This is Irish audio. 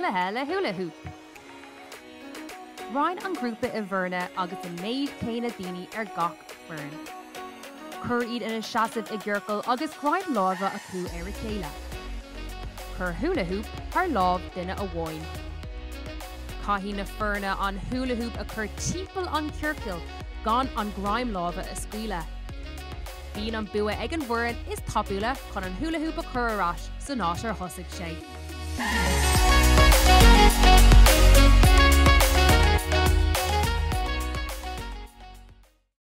Cluiche le Húlahúp. Roinn an grúpa bhfoirne agus an méid céanna daoine gach foireann. Cuir iad ina seasamh gciorcail agus greim láimhe acu ar chéile. Cuir húlahúp thar lámh duine amháin. Caithfidh na foirne an húlahúp a chur timpeall an chiorcail gan an greim láimhe a scaoileadh. Bíonn an bua ag an bhfoireann is tapúla chun an húlahúp a chur arás san áit ar thosaigh sé.